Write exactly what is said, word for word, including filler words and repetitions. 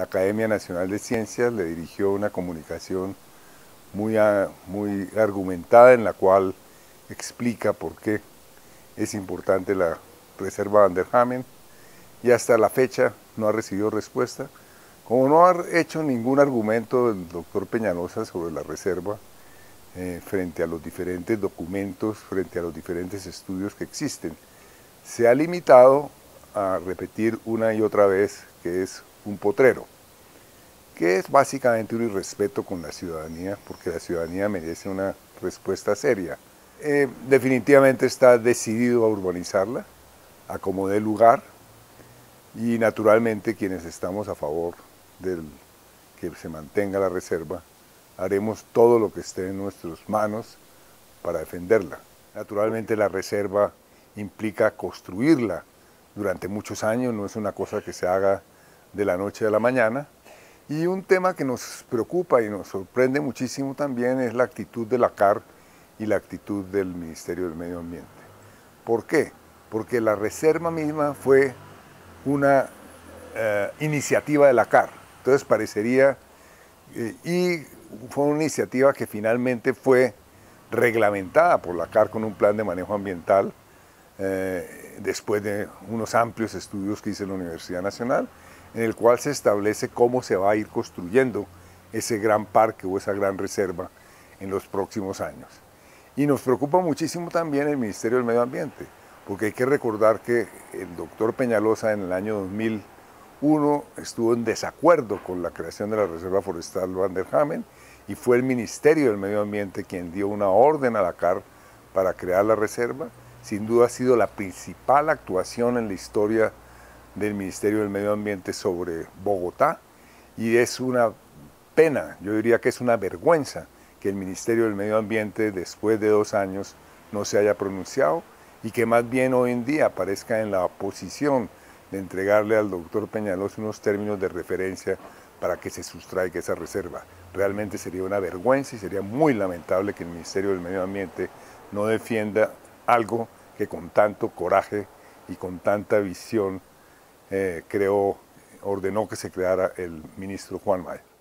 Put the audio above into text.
la Academia Nacional de Ciencias le dirigió una comunicación muy, a, muy argumentada en la cual explica por qué es importante la reserva Van der Hamen, y hasta la fecha no ha recibido respuesta. Como no ha hecho ningún argumento el doctor Peñalosa sobre la reserva eh, frente a los diferentes documentos, frente a los diferentes estudios que existen, se ha limitado a repetir una y otra vez que es un potrero, que es básicamente un irrespeto con la ciudadanía, porque la ciudadanía merece una respuesta seria. Eh, definitivamente está decidido a urbanizarla, a como dé lugar, y naturalmente quienes estamos a favor de que se mantenga la reserva, haremos todo lo que esté en nuestras manos para defenderla. Naturalmente la reserva implica construirla durante muchos años, no es una cosa que se haga de la noche a la mañana. Y un tema que nos preocupa y nos sorprende muchísimo también es la actitud de la C A R y la actitud del Ministerio del Medio Ambiente. ¿Por qué? Porque la reserva misma fue una eh, iniciativa de la C A R, entonces parecería, eh, y fue una iniciativa que finalmente fue reglamentada por la C A R con un plan de manejo ambiental, eh, después de unos amplios estudios que hizo la Universidad Nacional, en el cual se establece cómo se va a ir construyendo ese gran parque o esa gran reserva en los próximos años. Y nos preocupa muchísimo también el Ministerio del Medio Ambiente, porque hay que recordar que el doctor Peñalosa en el año dos mil uno estuvo en desacuerdo con la creación de la Reserva Forestal Van der Hamen, y fue el Ministerio del Medio Ambiente quien dio una orden a la C A R para crear la reserva. Sin duda ha sido la principal actuación en la historia del Ministerio del Medio Ambiente sobre Bogotá, y es una pena, yo diría que es una vergüenza que el Ministerio del Medio Ambiente después de dos años no se haya pronunciado y que más bien hoy en día aparezca en la posición de entregarle al doctor Peñalosa unos términos de referencia para que se sustraiga esa reserva. Realmente sería una vergüenza y sería muy lamentable que el Ministerio del Medio Ambiente no defienda algo que con tanto coraje y con tanta visión eh, creó, ordenó que se creara el ministro Juan Maya.